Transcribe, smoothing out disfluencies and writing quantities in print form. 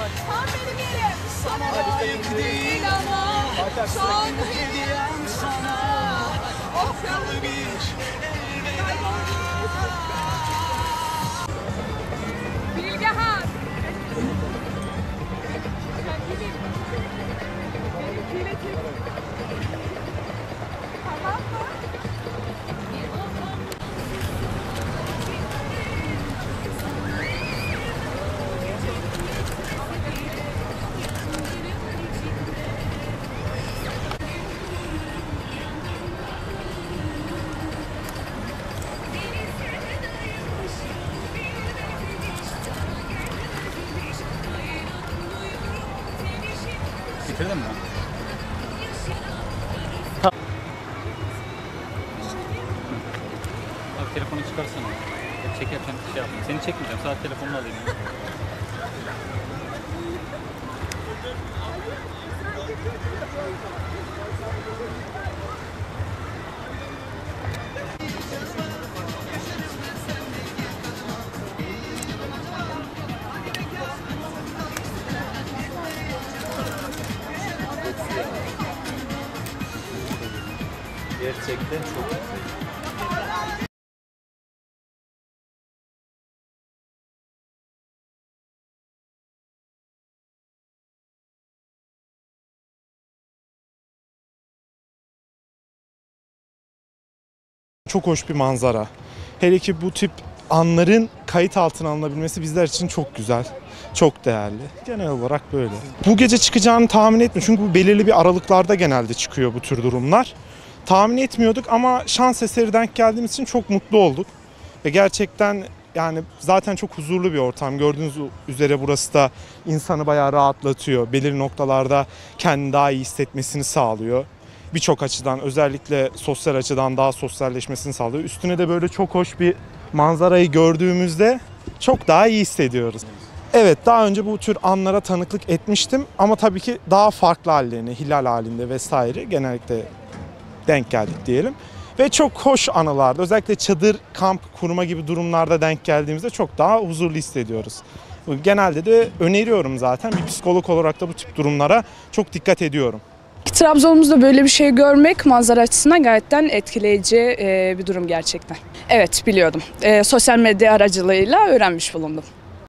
Tam benim yerim. Sana layık değil ama son hediyem sana. Okyalı bir Bilgehan. Tamam mı? Bitirdin mi? Abi telefonu çıkarsana. Çekerken şey yapayım. Seni çekmeyeceğim. Sadece telefonunu alayım. Gerçekten çok güzel. Çok hoş bir manzara. Hele ki bu tip anların kayıt altına alınabilmesi bizler için çok güzel, çok değerli. Genel olarak böyle. Bu gece çıkacağını tahmin etmiyorum çünkü bu belirli bir aralıklarda genelde çıkıyor bu tür durumlar. Tahmin etmiyorduk ama şans eseri denk geldiğimiz için çok mutlu olduk. Ve gerçekten yani zaten çok huzurlu bir ortam. Gördüğünüz üzere burası da insanı bayağı rahatlatıyor. Belirli noktalarda kendini daha iyi hissetmesini sağlıyor. Birçok açıdan, özellikle sosyal açıdan daha sosyalleşmesini sağlıyor. Üstüne de böyle çok hoş bir manzarayı gördüğümüzde çok daha iyi hissediyoruz. Evet, daha önce bu tür anlara tanıklık etmiştim ama tabii ki daha farklı hallerini, hilal halinde vesaire genellikle denk geldik diyelim. Ve çok hoş anılardı. Özellikle çadır, kamp kurma gibi durumlarda denk geldiğimizde çok daha huzurlu hissediyoruz. Genelde de öneriyorum zaten. Bir psikolog olarak da bu tip durumlara çok dikkat ediyorum. Trabzon'umuzda böyle bir şey görmek manzara açısından gayet etkileyici bir durum gerçekten. Evet, biliyordum. Sosyal medya aracılığıyla öğrenmiş bulundum.